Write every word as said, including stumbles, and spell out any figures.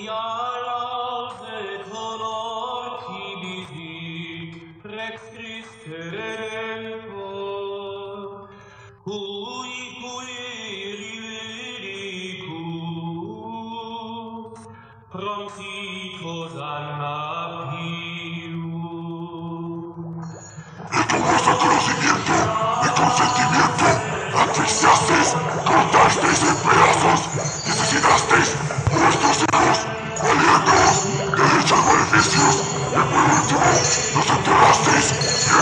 Asfixiasteis, cortasteis en pedazos, asesinasteis a nuestros hijos, valiéndoos de dichos beneficios, y por último, nos enterrasteis